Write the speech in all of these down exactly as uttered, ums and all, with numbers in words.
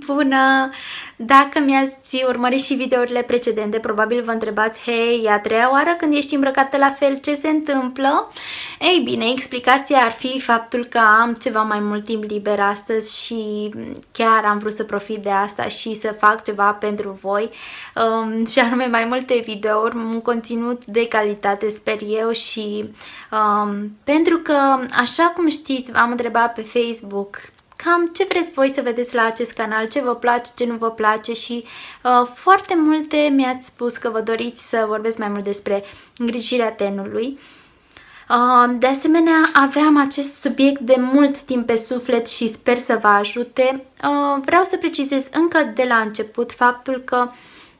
Bună! Dacă mi-ați urmărit și videourile precedente, probabil vă întrebați, hei, e a treia oară când ești îmbrăcată la fel, ce se întâmplă? Ei bine, explicația ar fi faptul că am ceva mai mult timp liber astăzi și chiar am vrut să profit de asta și să fac ceva pentru voi, um, și anume mai multe videouri, un conținut de calitate, sper eu, și um, pentru că, așa cum știți, v-am întrebat pe Facebook cam ce vreți voi să vedeți la acest canal, ce vă place, ce nu vă place și uh, foarte multe mi-ați spus că vă doriți să vorbesc mai mult despre îngrijirea tenului. Uh, de asemenea, aveam acest subiect de mult timp pe suflet și sper să vă ajute. Uh, vreau să precizez încă de la început faptul că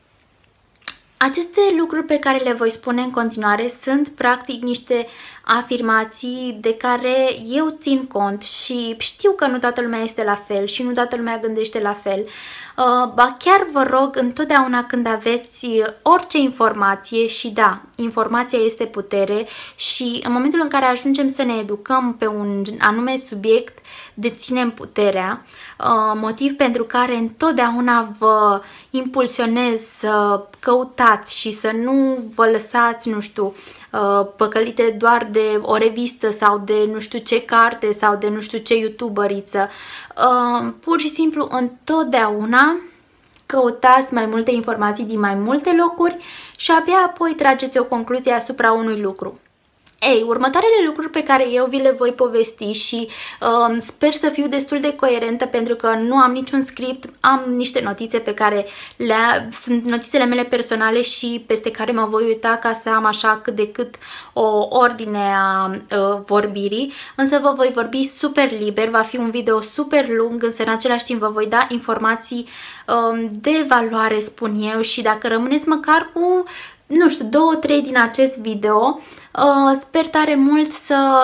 aceste lucruri pe care le voi spune în continuare sunt practic niște afirmații de care eu țin cont și știu că nu toată lumea este la fel și nu toată lumea gândește la fel. Uh, ba chiar vă rog întotdeauna când aveți orice informație, și da, informația este putere și în momentul în care ajungem să ne educăm pe un anume subiect, deținem puterea, uh, motiv pentru care întotdeauna vă impulsionez să căutați și să nu vă lăsați, nu știu, uh, păcălite doar de o revistă sau de nu știu ce carte sau de nu știu ce youtuberiță. Uh, pur și simplu întotdeauna căutați mai multe informații din mai multe locuri și abia apoi trageți o concluzie asupra unui lucru. Ei, următoarele lucruri pe care eu vi le voi povesti și uh, sper să fiu destul de coerentă pentru că nu am niciun script, am niște notițe pe care le sunt notițele mele personale și peste care mă voi uita ca să am așa cât de cât o ordine a uh, vorbirii, însă vă voi vorbi super liber, va fi un video super lung, însă în același timp vă voi da informații uh, de valoare, spun eu, și dacă rămâneți măcar cu, nu știu, două, trei din acest video, uh, sper tare mult să,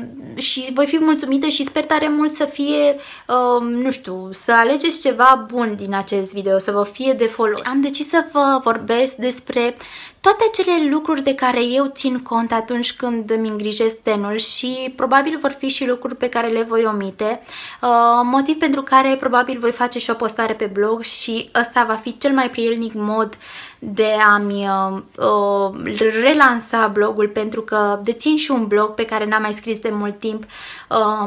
și voi fi mulțumită și sper tare mult să fie, uh, nu știu, să alegeți ceva bun din acest video, să vă fie de folos. Am decis să vă vorbesc despre toate acele lucruri de care eu țin cont atunci când îmi îngrijesc tenul și probabil vor fi și lucruri pe care le voi omite, uh, motiv pentru care probabil voi face și o postare pe blog și ăsta va fi cel mai prielnic mod de a-mi uh, uh, relansa blogul, pentru că dețin și un blog pe care n-am mai scris de mult timp, uh,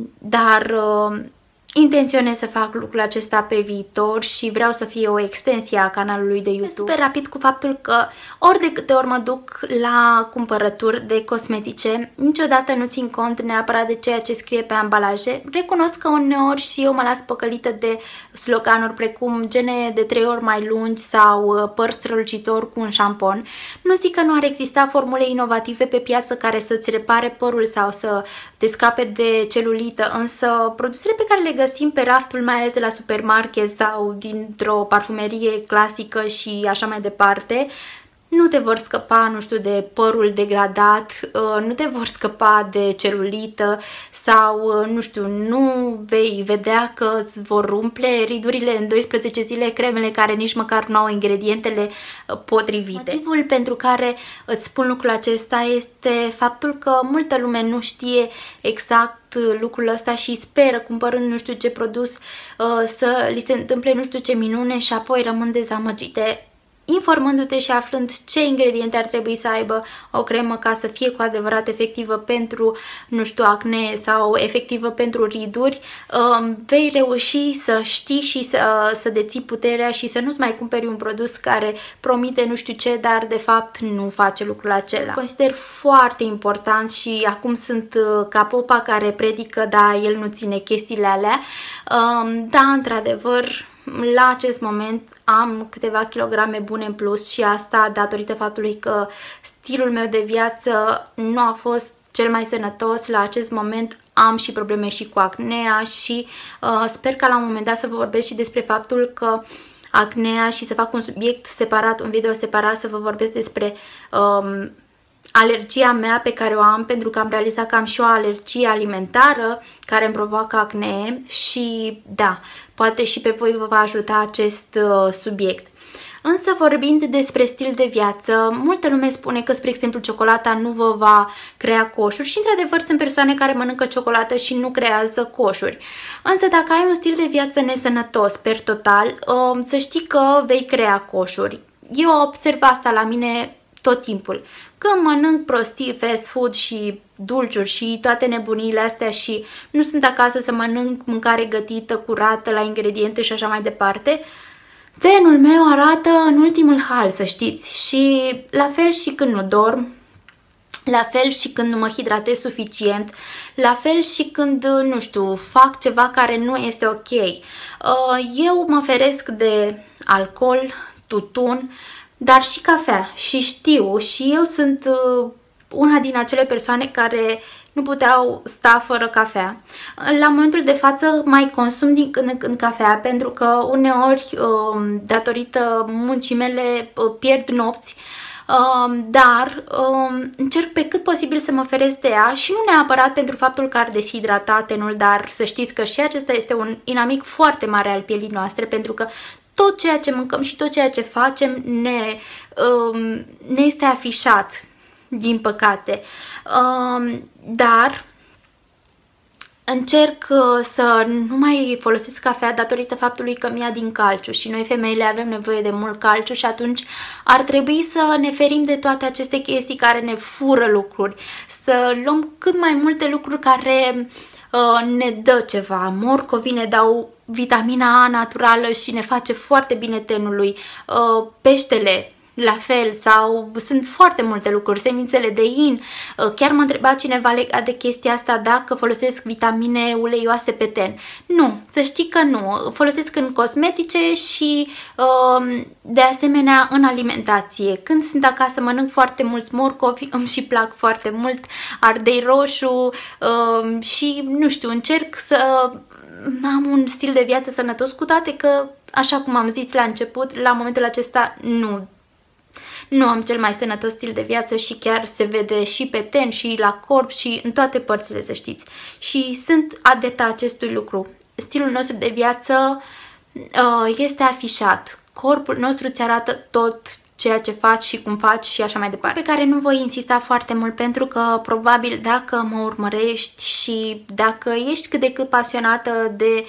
dar uh, intenționez să fac lucrul acesta pe viitor și vreau să fie o extensie a canalului de YouTube. Super rapid cu faptul că ori de câte ori mă duc la cumpărături de cosmetice, niciodată nu țin cont neapărat de ceea ce scrie pe ambalaje. Recunosc că uneori și eu mă las păcălită de sloganuri precum gene de trei ori mai lungi sau păr strălucitor cu un șampon. Nu zic că nu ar exista formule inovative pe piață care să-ți repare părul sau să te scape de celulită, însă produsele pe care le găsim pe raftul, mai ales de la supermarket sau dintr-o parfumerie clasică și așa mai departe, nu te vor scăpa, nu știu, de părul degradat, nu te vor scăpa de celulită sau, nu știu, nu vei vedea că îți vor umple ridurile în doisprezece zile cremele care nici măcar nu au ingredientele potrivite. Motivul pentru care îți spun lucrul acesta este faptul că multă lume nu știe exact lucrul ăsta și speră, cumpărând nu știu ce produs, să li se întâmple nu știu ce minune și apoi rămân dezamăgite, informându-te și aflând ce ingrediente ar trebui să aibă o cremă ca să fie cu adevărat efectivă pentru, nu știu, acne sau efectivă pentru riduri, vei reuși să știi și să, să deții puterea și să nu-ți mai cumperi un produs care promite nu știu ce, dar de fapt nu face lucrul acela. Consider foarte important și acum sunt ca popa care predică, da, el nu ține chestiile alea. Da, într-adevăr, la acest moment am câteva kilograme bune în plus și asta datorită faptului că stilul meu de viață nu a fost cel mai sănătos. La acest moment am și probleme și cu acnea și uh, sper ca la un moment dat să vă vorbesc și despre faptul că acnea și să fac un subiect separat, un video separat, să vă vorbesc despre um, alergia mea pe care o am, pentru că am realizat că am și o alergie alimentară care îmi provoacă acne și da, poate și pe voi vă va ajuta acest uh, subiect. Însă vorbind despre stil de viață, multă lume spune că, spre exemplu, ciocolata nu vă va crea coșuri și într-adevăr sunt persoane care mănâncă ciocolată și nu creează coșuri. Însă dacă ai un stil de viață nesănătos per total, să știi că vei crea coșuri. Eu observ asta la mine tot timpul. Când mănânc prostii, fast food și dulciuri și toate nebuniile astea și nu sunt acasă să mănânc mâncare gătită, curată, la ingrediente și așa mai departe, tenul meu arată în ultimul hal, să știți. Și la fel și când nu dorm, la fel și când nu mă hidratez suficient, la fel și când, nu știu, fac ceva care nu este ok. Eu mă feresc de alcool, tutun, dar și cafea și știu și eu sunt una din acele persoane care nu puteau sta fără cafea. La momentul de față mai consum din când în când cafea pentru că uneori, datorită muncii mele, pierd nopți, dar încerc pe cât posibil să mă feresc de ea și nu neapărat pentru faptul că ar deshidrata tenul, dar să știți că și acesta este un inamic foarte mare al pielii noastre, pentru că tot ceea ce mâncăm și tot ceea ce facem ne, ne este afișat, din păcate. Dar încerc să nu mai folosesc cafea datorită faptului că mi-a din calciu și noi femeile avem nevoie de mult calciu și atunci ar trebui să ne ferim de toate aceste chestii care ne fură lucruri, să luăm cât mai multe lucruri care uh, ne dă ceva. Morcovii ne dau vitamina A naturală și ne face foarte bine tenului, uh, peștele la fel, sau sunt foarte multe lucruri, semințele de in. Chiar m-a întrebat cineva legat de chestia asta dacă folosesc vitamine uleioase pe ten. Nu, să știi că nu. Folosesc în cosmetice și de asemenea în alimentație. Când sunt acasă mănânc foarte mulți morcovi, îmi și plac foarte mult, ardei roșu și nu știu, încerc să am un stil de viață sănătos, cu toate că, așa cum am zis la început, la momentul acesta nu Nu am cel mai sănătos stil de viață și chiar se vede și pe ten și la corp și în toate părțile, să știți. Și sunt adeptă acestui lucru. Stilul nostru de viață uh, este afișat. Corpul nostru îți arată tot ceea ce faci și cum faci și așa mai departe. Pe care nu voi insista foarte mult pentru că probabil dacă mă urmărești și dacă ești cât de cât pasionată de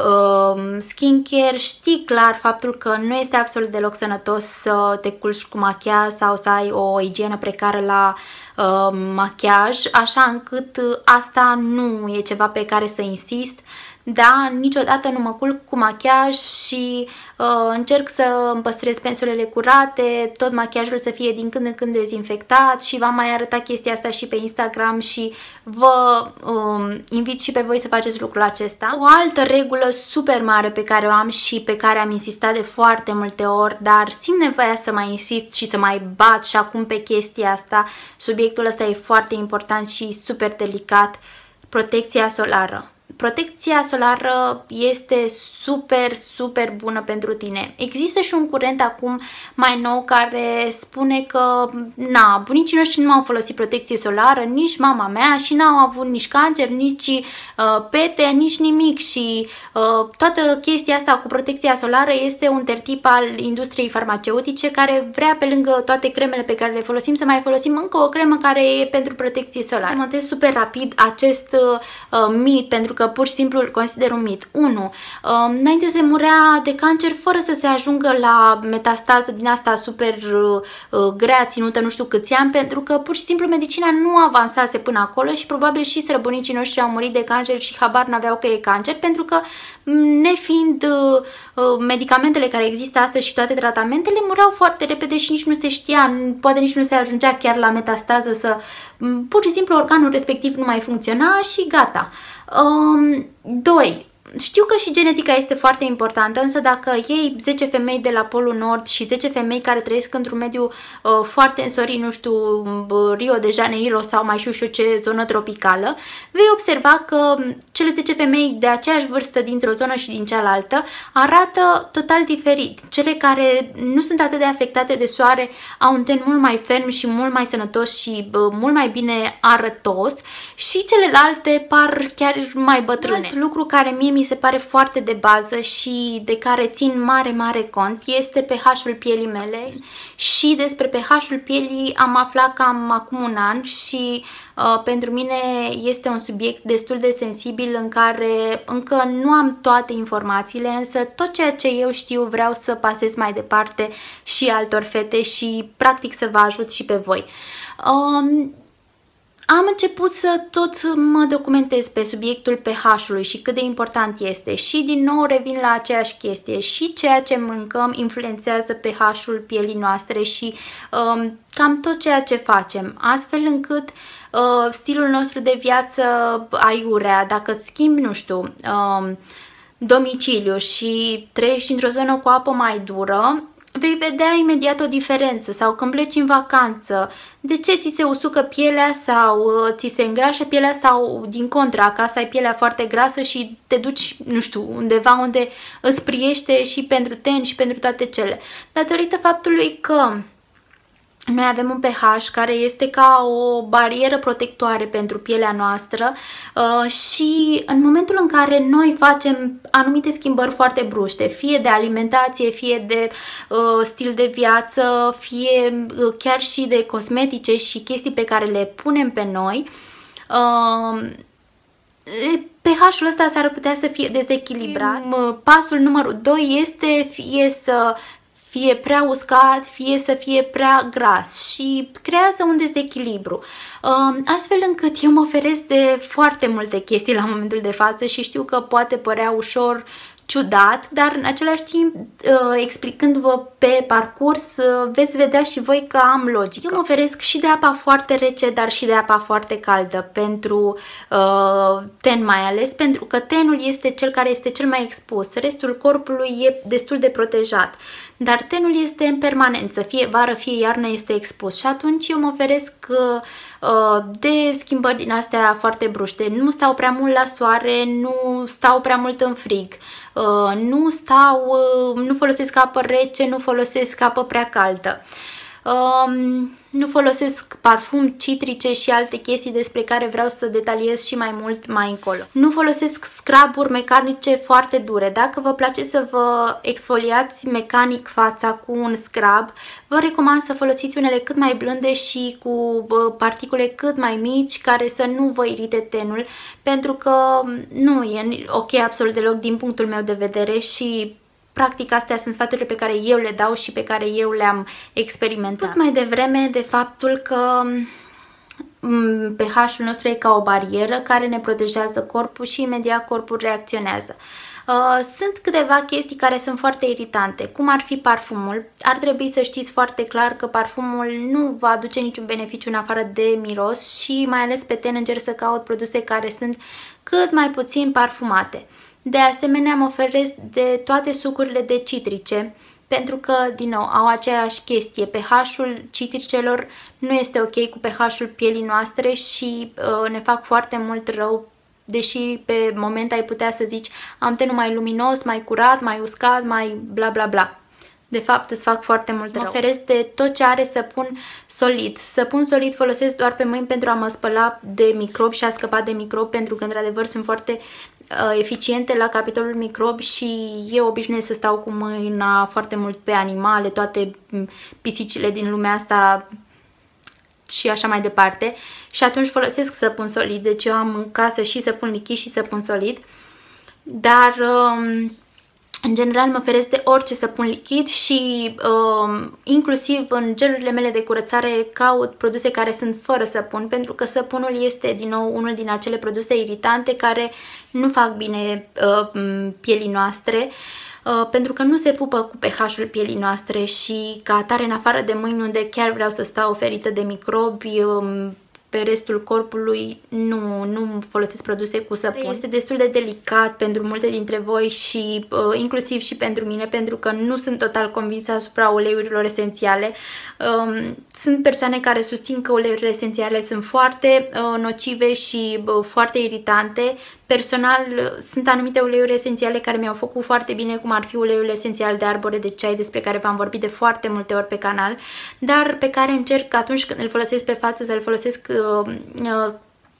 uh, skincare, știi clar faptul că nu este absolut deloc sănătos să te culci cu machiaj sau să ai o igienă precară la uh, machiaj, așa încât asta nu e ceva pe care să insist. Da, niciodată nu mă culc cu machiaj și uh, încerc să îmi păstrez pensulele curate, tot machiajul să fie din când în când dezinfectat și v-am mai arătat chestia asta și pe Instagram și vă uh, invit și pe voi să faceți lucrul acesta. O altă regulă super mare pe care o am și pe care am insistat de foarte multe ori, dar simt nevoia să mai insist și să mai bat și acum pe chestia asta, subiectul ăsta e foarte important și super delicat, protecția solară. Protecția solară este super, super bună pentru tine. Există și un curent acum mai nou care spune că na, bunicii noștri nu au folosit protecție solară, nici mama mea, și n-au avut nici cancer, nici uh, pete, nici nimic și uh, toată chestia asta cu protecția solară este un tertip al industriei farmaceutice care vrea, pe lângă toate cremele pe care le folosim, să mai folosim încă o cremă care e pentru protecție solară. Demontez super rapid acest uh, mit, pentru că pur și simplu îl consider un mit. unu. Înainte se murea de cancer fără să se ajungă la metastază din asta super uh, grea, ținută nu știu câți ani, pentru că pur și simplu medicina nu avansase până acolo și probabil și străbunicii noștri au murit de cancer și habar n-aveau că e cancer, pentru că nefiind uh, medicamentele care există astăzi și toate tratamentele, mureau foarte repede și nici nu se știa, poate nici nu se ajungea chiar la metastază, să pur și simplu organul respectiv nu mai funcționa și gata. Um, doi. Știu că și genetica este foarte importantă, însă dacă iei zece femei de la Polul Nord și zece femei care trăiesc într-un mediu uh, foarte însorit, nu știu, Rio de Janeiro sau mai știu și eu ce zonă tropicală, vei observa că cele zece femei de aceeași vârstă dintr-o zonă și din cealaltă arată total diferit. Cele care nu sunt atât de afectate de soare au un ten mult mai ferm și mult mai sănătos și uh, mult mai bine arătos și celelalte par chiar mai bătrâne. Un alt lucru care mie mi mi se pare foarte de bază și de care țin mare, mare cont este pH-ul pielii mele și despre pH-ul pielii am aflat cam acum un an și uh, pentru mine este un subiect destul de sensibil în care încă nu am toate informațiile, însă tot ceea ce eu știu vreau să pasez mai departe și altor fete și practic să vă ajut și pe voi. Um, Am început să tot mă documentez pe subiectul pH-ului și cât de important este și din nou revin la aceeași chestie. Și ceea ce mâncăm influențează pH-ul pielii noastre și um, cam tot ceea ce facem, astfel încât uh, stilul nostru de viață aiurea, dacă schimbi, nu știu, um, domiciliu și trăiești într-o zonă cu apă mai dură, vei vedea imediat o diferență. Sau când pleci în vacanță, de ce ți se usucă pielea sau uh, ți se îngrașă pielea sau din contra, acasă ai pielea foarte grasă și te duci, nu știu, undeva unde îți priește și pentru ten și pentru toate cele. Datorită faptului că noi avem un pH care este ca o barieră protectoare pentru pielea noastră uh, și în momentul în care noi facem anumite schimbări foarte bruște, fie de alimentație, fie de uh, stil de viață, fie uh, chiar și de cosmetice și chestii pe care le punem pe noi, uh, pH-ul ăsta s-ar putea să fie dezechilibrat. Pasul numărul doi este fie să fie prea uscat, fie să fie prea gras și creează un dezechilibru. Astfel încât eu mă oferesc de foarte multe chestii la momentul de față și știu că poate părea ușor ciudat, dar în același timp, explicându-vă pe parcurs, veți vedea și voi că am logică. Eu mă oferesc și de apa foarte rece, dar și de apa foarte caldă pentru uh, ten mai ales, pentru că tenul este cel care este cel mai expus. Restul corpului e destul de protejat, dar tenul este în permanență, fie vară, fie iarnă este expus și atunci eu mă oferesc uh, de schimbări din astea foarte bruște. Nu stau prea mult la soare, nu stau prea mult în frig. Uh, nu stau, uh, nu folosesc apă rece, nu folosesc apă prea caldă. Uh, nu folosesc parfum, citrice și alte chestii despre care vreau să detaliez și mai mult mai încolo. Nu folosesc scraburi mecanice foarte dure. Dacă vă place să vă exfoliați mecanic fața cu un scrub, vă recomand să folosiți unele cât mai blânde și cu particule cât mai mici care să nu vă irite tenul, pentru că nu e ok absolut deloc din punctul meu de vedere și practic astea sunt sfaturile pe care eu le dau și pe care eu le-am experimentat. Spus mai devreme de faptul că pH-ul nostru e ca o barieră care ne protejează corpul și imediat corpul reacționează. Sunt câteva chestii care sunt foarte iritante, cum ar fi parfumul. Ar trebui să știți foarte clar că parfumul nu va aduce niciun beneficiu în afară de miros și mai ales pe ten încerc să caut produse care sunt cât mai puțin parfumate. De asemenea, mă oferesc de toate sucurile de citrice, pentru că, din nou, au aceeași chestie. pH-ul citricelor nu este ok cu pH-ul pielii noastre și uh, ne fac foarte mult rău, deși pe moment ai putea să zici am tenul mai luminos, mai curat, mai uscat, mai bla bla bla. De fapt, îți fac foarte mult rău. Mă oferesc de tot ce are săpun solid. Săpun solid folosesc doar pe mâini pentru a mă spăla de microbi și a scăpa de microbi, pentru că, într-adevăr, sunt foarte uh, eficiente la capitolul microbi și eu obișnuiesc să stau cu mâna foarte mult pe animale, toate pisicile din lumea asta și așa mai departe. Și atunci folosesc săpun solid. Deci eu am în casă și săpun lichid și săpun solid. Dar... Um, În general mă oferesc de orice săpun lichid și uh, inclusiv în gelurile mele de curățare caut produse care sunt fără săpun, pentru că săpunul este din nou unul din acele produse iritante care nu fac bine uh, pielii noastre, uh, pentru că nu se pupă cu pH-ul pielii noastre și ca atare, în afară de mâini unde chiar vreau să stau ferită de microbi, uh, pe restul corpului nu, nu folosesc produse cu săpun. Este destul de delicat pentru multe dintre voi și uh, inclusiv și pentru mine, pentru că nu sunt total convinsă asupra uleiurilor esențiale. Um, sunt persoane care susțin că uleiurile esențiale sunt foarte uh, nocive și uh, foarte iritante. Personal, sunt anumite uleiuri esențiale care mi-au făcut foarte bine, cum ar fi uleiul esențial de arbore de ceai, despre care v-am vorbit de foarte multe ori pe canal, dar pe care încerc atunci când îl folosesc pe față să-l folosesc uh, uh,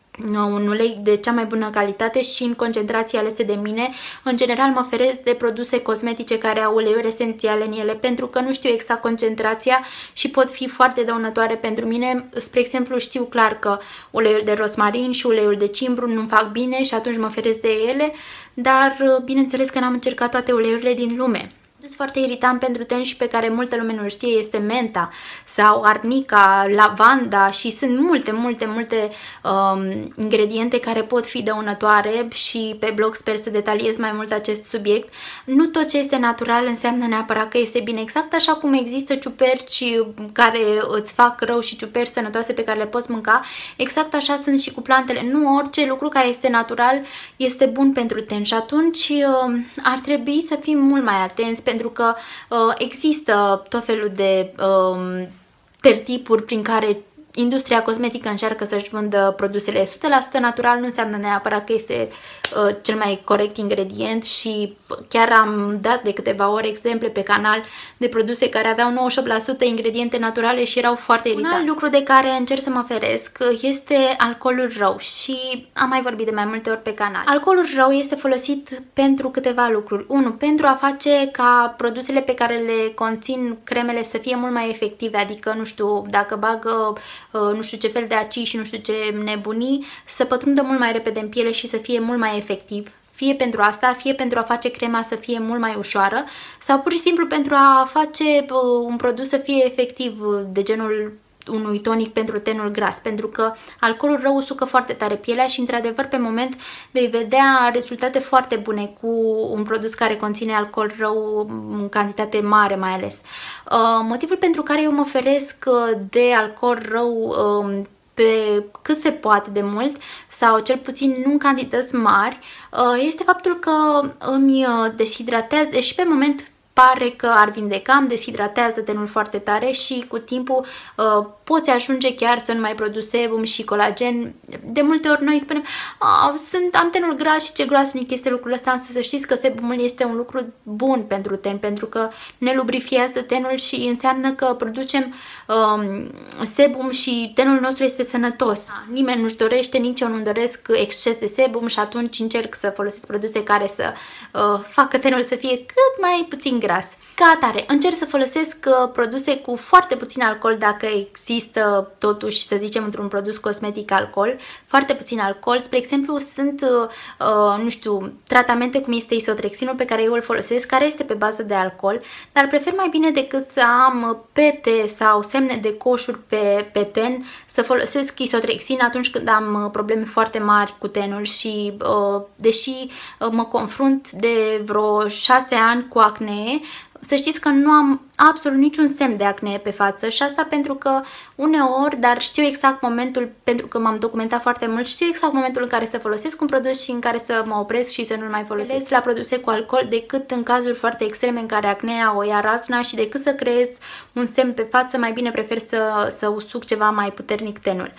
un ulei de cea mai bună calitate și în concentrații alese de mine. În general mă feresc de produse cosmetice care au uleiuri esențiale în ele, pentru că nu știu exact concentrația și pot fi foarte dăunătoare pentru mine. Spre exemplu, știu clar că uleiul de rosmarin și uleiul de cimbru nu-mi fac bine și atunci mă feresc de ele, dar bineînțeles că n-am încercat toate uleiurile din lume. Foarte iritant pentru ten și pe care multă lume nu știe este menta sau arnica, lavanda și sunt multe, multe, multe um, ingrediente care pot fi dăunătoare și pe blog sper să detaliez mai mult acest subiect. Nu tot ce este natural înseamnă neapărat că este bine, exact așa cum există ciuperci care îți fac rău și ciuperci sănătoase pe care le poți mânca, exact așa sunt și cu plantele. Nu orice lucru care este natural este bun pentru ten și atunci uh, ar trebui să fim mult mai atenți, pentru că uh, există tot felul de uh, tertipuri prin care industria cosmetică încearcă să-și vândă produsele o sută la sută natural, nu înseamnă neapărat că este uh, cel mai corect ingredient și chiar am dat de câteva ori exemple pe canal de produse care aveau nouăzeci și opt la sută ingrediente naturale și erau foarte iritante. Un alt lucru de care încerc să mă feresc este alcoolul rău și am mai vorbit de mai multe ori pe canal. Alcoolul rău este folosit pentru câteva lucruri. unu. Pentru a face ca produsele pe care le conțin cremele să fie mult mai efective, adică, nu știu, dacă bagă nu știu ce fel de acii și nu știu ce nebunii, să pătrundă mult mai repede în piele și să fie mult mai efectiv. Fie pentru asta, fie pentru a face crema să fie mult mai ușoară sau pur și simplu pentru a face un produs să fie efectiv, de genul unui tonic pentru tenul gras, pentru că alcoolul rău usucă foarte tare pielea și într-adevăr pe moment vei vedea rezultate foarte bune cu un produs care conține alcool rău în cantitate mare mai ales. Uh, motivul pentru care eu mă feresc de alcool rău uh, pe cât se poate de mult sau cel puțin nu în cantități mari este faptul că îmi deshidratează, deși pe moment pare că ar vindeca, îmi deshidratează tenul foarte tare și cu timpul uh, poți ajunge chiar să nu mai produci sebum și colagen. De multe ori noi spunem, sunt, am tenul gras și ce groasnic este lucrul ăsta, însă să știți că sebumul este un lucru bun pentru ten, pentru că ne lubrifiază tenul și înseamnă că producem uh, sebum și tenul nostru este sănătos. Nimeni nu-și dorește, nici eu nu-mi doresc exces de sebum și atunci încerc să folosesc produse care să uh, facă tenul să fie cât mai puțin gras. Ca atare, încerc să folosesc uh, produse cu foarte puțin alcool dacă există totuși, să zicem, într-un produs cosmetic alcool, foarte puțin alcool. Spre exemplu, sunt, uh, nu știu, tratamente cum este isotrexinul pe care eu îl folosesc, care este pe bază de alcool, dar prefer mai bine decât să am pete sau semne de coșuri pe, pe ten, să folosesc isotrexin atunci când am probleme foarte mari cu tenul și uh, deși uh, mă confrunt de vreo șase ani cu acne, să știți că nu am absolut niciun semn de acne pe față și asta pentru că uneori, dar știu exact momentul, pentru că m-am documentat foarte mult, știu exact momentul în care să folosesc un produs și în care să mă opresc și să nu-l mai folosesc la produse cu alcool, decât în cazuri foarte extreme în care acnea o ia razna și decât să creez un semn pe față, mai bine prefer să, să usuc ceva mai puternic tenul.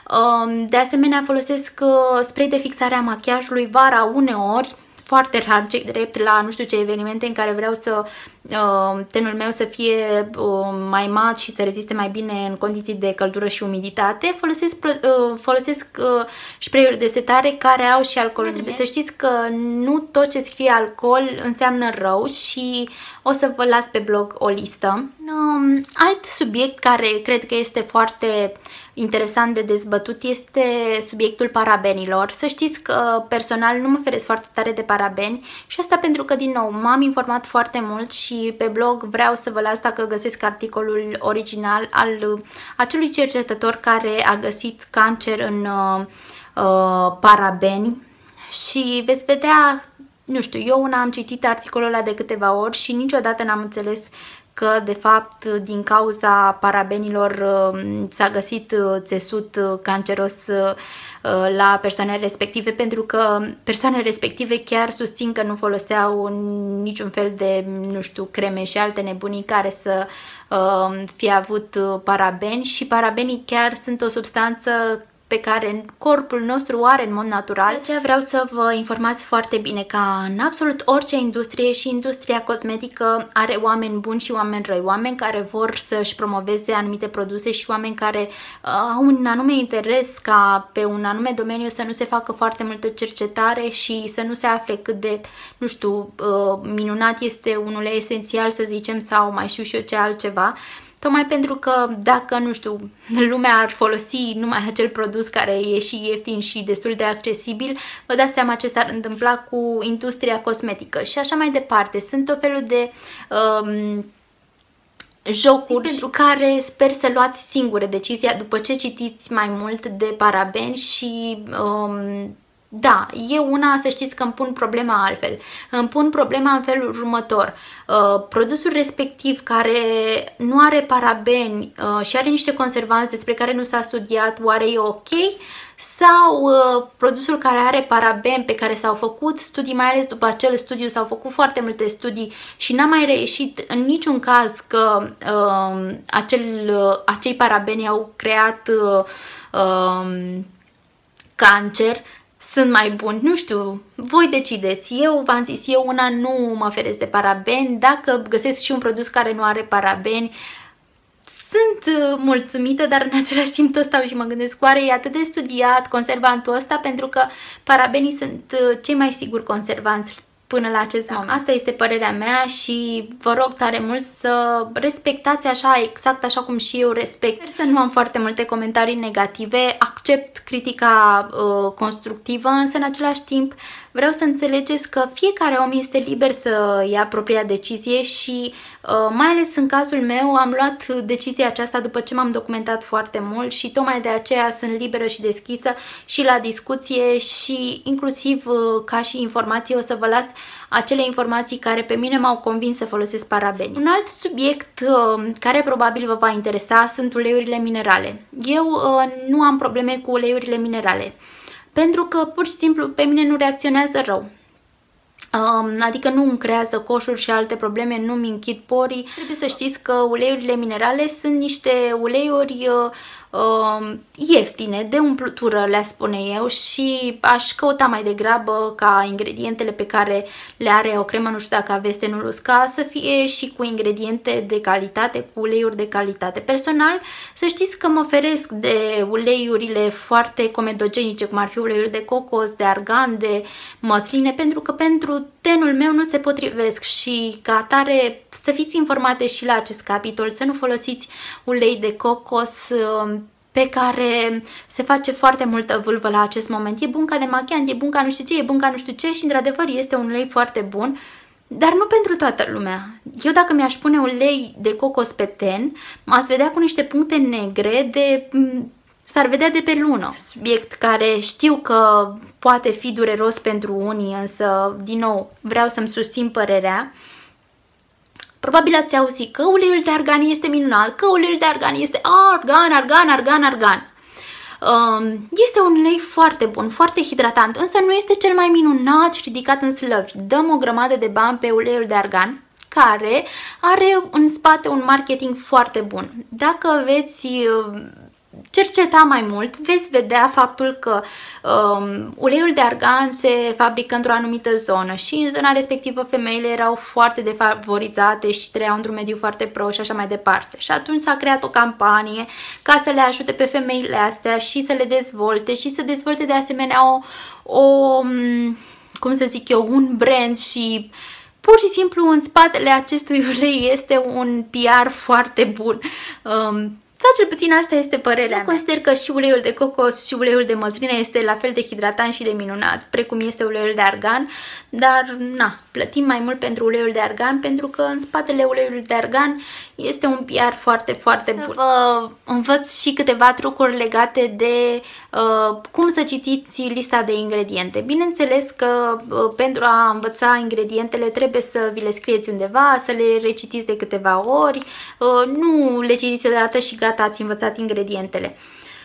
De asemenea, folosesc spray de fixare a machiajului vara uneori, foarte rar, ce drept la nu știu ce evenimente în care vreau să uh, tenul meu să fie uh, mai mat și să reziste mai bine în condiții de căldură și umiditate, folosesc, uh, folosesc uh, spray-uri de setare care au și alcool. Trebuie să știți că nu tot ce scrie alcool înseamnă rău și o să vă las pe blog o listă. Um, alt subiect care cred că este foarte interesant de dezbătut este subiectul parabenilor. Să știți că personal nu mă feresc foarte tare de parabeni și asta pentru că, din nou, m-am informat foarte mult și pe blog vreau să vă las, dacă găsesc articolul original al acelui cercetător care a găsit cancer în uh, uh, parabeni și veți vedea, nu știu, eu una am citit articolul ăla de câteva ori și niciodată n-am înțeles că de fapt din cauza parabenilor s-a găsit țesut canceros la persoanele respective, pentru că persoanele respective chiar susțin că nu foloseau niciun fel de, nu știu, creme și alte nebunii care să fie avut parabeni și parabenii chiar sunt o substanță pe care corpul nostru o are în mod natural. De aceea vreau să vă informați foarte bine că în absolut orice industrie, și industria cosmetică are oameni buni și oameni răi, oameni care vor să-și promoveze anumite produse și oameni care uh, au un anume interes ca pe un anume domeniu să nu se facă foarte multă cercetare și să nu se afle cât de, nu știu, uh, minunat este un ulei esențial, să zicem, sau mai știu și eu ce altceva. Tocmai pentru că dacă, nu știu, lumea ar folosi numai acel produs care e și ieftin și destul de accesibil, vă dați seama ce s-ar întâmpla cu industria cosmetică și așa mai departe. Sunt tot felul de um, jocuri pentru care sper să luați singure decizia după ce citiți mai mult de parabeni și... Um, Da, eu una, să știți că îmi pun problema altfel. Îmi pun problema în felul următor. Uh, produsul respectiv care nu are parabeni uh, și are niște conservanți despre care nu s-a studiat, oare e ok? Sau uh, produsul care are parabeni pe care s-au făcut studii, mai ales după acel studiu s-au făcut foarte multe studii și n-a mai reieșit în niciun caz că uh, acel, uh, acei parabeni au creat uh, uh, cancer, sunt mai buni, nu știu, voi decideți. Eu v-am zis, eu una nu mă feresc de parabeni. Dacă găsesc și un produs care nu are parabeni, sunt mulțumită, dar în același timp tot stau și mă gândesc, oare e atât de studiat conservantul ăsta? Pentru că parabenii sunt cei mai siguri conservanți până la acest da. moment. Asta este părerea mea și vă rog tare mult să respectați așa, exact așa cum și eu respect. Sper să nu am foarte multe comentarii negative, accept critica uh, constructivă, însă în același timp vreau să înțelegeți că fiecare om este liber să ia propria decizie și uh, mai ales în cazul meu am luat decizia aceasta după ce m-am documentat foarte mult și tocmai de aceea sunt liberă și deschisă și la discuție și inclusiv uh, ca și informație o să vă las acele informații care pe mine m-au convins să folosesc parabeni. Un alt subiect uh, care probabil vă va interesa sunt uleiurile minerale. Eu uh, nu am probleme cu uleiurile minerale, pentru că pur și simplu pe mine nu reacționează rău. Uh, adică nu îmi creează coșuri și alte probleme, nu-mi închid porii. Trebuie să știți că uleiurile minerale sunt niște uleiuri uh, Uh, ieftine, de umplutură, le spune eu, și aș căuta mai degrabă ca ingredientele pe care le are o cremă, nu știu dacă aveți tenul uscat, să fie și cu ingrediente de calitate, cu uleiuri de calitate. Personal, să știți că mă feresc de uleiurile foarte comedogenice, cum ar fi uleiul de cocos, de argan, de măsline, pentru că pentru tenul meu nu se potrivesc și ca atare să fiți informate și la acest capitol, să nu folosiți ulei de cocos pe care se face foarte multă vâlvă la acest moment. E bun ca demachiant, e bun ca nu știu ce, e bun ca nu știu ce și într-adevăr este un ulei foarte bun, dar nu pentru toată lumea. Eu dacă mi-aș pune ulei de cocos pe ten, m-ați vedea cu niște puncte negre de... s-ar vedea de pe lună. Subiect care știu că poate fi dureros pentru unii, însă, din nou, vreau să-mi susțin părerea. Probabil ați auzit că uleiul de argan este minunat, că uleiul de argan este argan, argan, argan, argan. Este un ulei foarte bun, foarte hidratant, însă nu este cel mai minunat și ridicat în slăvi. Dăm o grămadă de bani pe uleiul de argan, care are în spate un marketing foarte bun. Dacă veți cerceta mai mult, veți vedea faptul că um, uleiul de argan se fabrică într-o anumită zonă și în zona respectivă femeile erau foarte defavorizate și trăiau într-un mediu foarte prost și așa mai departe. Și atunci s-a creat o campanie ca să le ajute pe femeile astea și să le dezvolte și să dezvolte de asemenea o, o cum să zic eu, un brand și pur și simplu în spatele acestui ulei este un P R foarte bun. Um, Sau cel puțin asta este părerea mea. Consider că și uleiul de cocos și uleiul de măsline este la fel de hidratant și de minunat, precum este uleiul de argan, dar na, plătim mai mult pentru uleiul de argan pentru că în spatele uleiului de argan este un P R foarte, foarte bun. Vă învăț și câteva trucuri legate de uh, cum să citiți lista de ingrediente. Bineînțeles că uh, pentru a învăța ingredientele trebuie să vi le scrieți undeva, să le recitiți de câteva ori, uh, nu le citiți odată și gata, ați învățat ingredientele.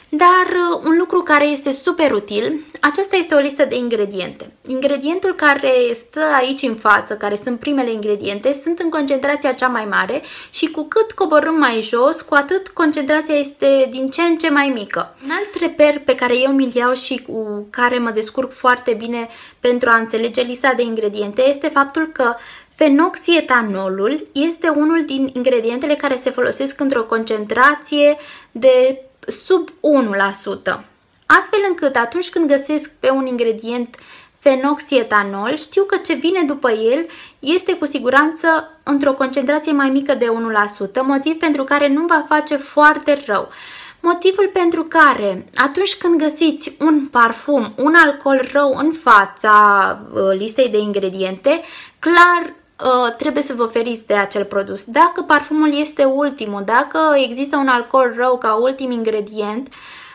Dar un lucru care este super util, aceasta este o listă de ingrediente. Ingredientul care stă aici în față, care sunt primele ingrediente, sunt în concentrația cea mai mare și cu cât coborâm mai jos, cu atât concentrația este din ce în ce mai mică. Un alt reper pe care eu mi-l iau și cu care mă descurc foarte bine pentru a înțelege lista de ingrediente este faptul că fenoxietanolul este unul din ingredientele care se folosesc într-o concentrație de sub unu la sută. Astfel încât atunci când găsesc pe un ingredient fenoxietanol, știu că ce vine după el este cu siguranță într-o concentrație mai mică de unu la sută, motiv pentru care nu va face foarte rău. Motivul pentru care atunci când găsiți un parfum, un alcool rău în fața uh, listei de ingrediente, clar Uh, trebuie să vă feriți de acel produs. Dacă parfumul este ultimul, dacă există un alcool rău ca ultim ingredient,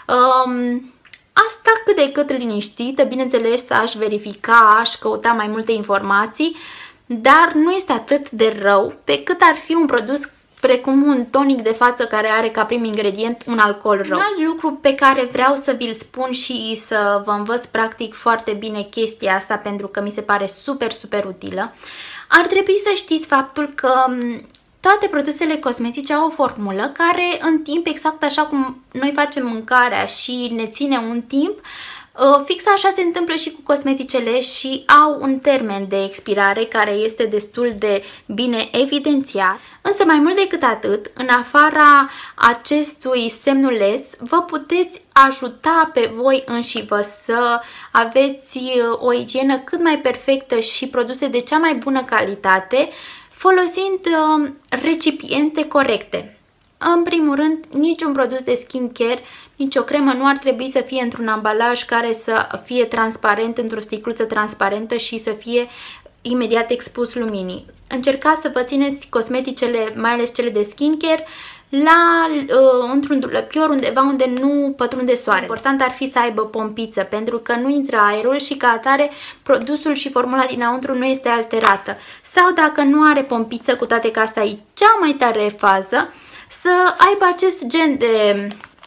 um, asta cât de cât liniștită, bineînțeles aș verifica, aș căuta mai multe informații, dar nu este atât de rău pe cât ar fi un produs precum un tonic de față care are ca prim ingredient un alcool rău. Un alt lucru pe care vreau să vi-l spun și să vă învăț practic foarte bine chestia asta, pentru că mi se pare super, super utilă, ar trebui să știți faptul că toate produsele cosmetice au o formulă care în timp, exact așa cum noi facem mâncarea și ne ține un timp, fix așa se întâmplă și cu cosmeticele și au un termen de expirare care este destul de bine evidențiat. Însă mai mult decât atât, în afara acestui semnuleț, vă puteți ajuta pe voi înși vă să aveți o igienă cât mai perfectă și produse de cea mai bună calitate, folosind recipiente corecte. În primul rând, niciun produs de skincare, nicio cremă nu ar trebui să fie într-un ambalaj care să fie transparent, într-o sticluță transparentă și să fie imediat expus luminii. Încercați să vă țineți cosmeticele, mai ales cele de skincare, la, uh, într-un dulăpior undeva unde nu pătrunde soare. Important ar fi să aibă pompiță, pentru că nu intră aerul și ca atare produsul și formula dinăuntru nu este alterată. Sau dacă nu are pompiță, cu toate că asta e cea mai tare fază, să aibă acest gen de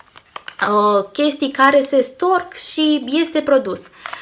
uh, chestii care se storc și iese produs.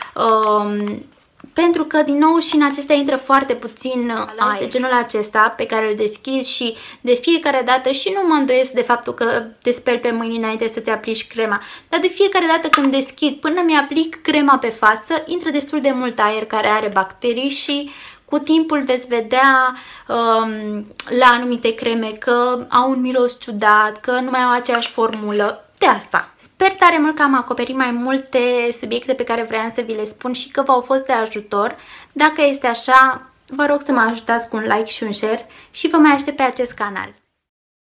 Uh, pentru că, din nou, și în acestea intră foarte puțin aer. De genul acesta pe care îl deschizi și de fiecare dată, și nu mă îndoiesc de faptul că te speli pe mâini înainte să-ți aplici crema, dar de fiecare dată când deschid până mi-aplic crema pe față, intră destul de mult aer care are bacterii și cu timpul veți vedea um, la anumite creme că au un miros ciudat, că nu mai au aceeași formulă. De asta. Sper tare mult că am acoperit mai multe subiecte pe care vreau să vi le spun și că v-au fost de ajutor. Dacă este așa, vă rog să mă ajutați cu un like și un share și vă mai aștept pe acest canal.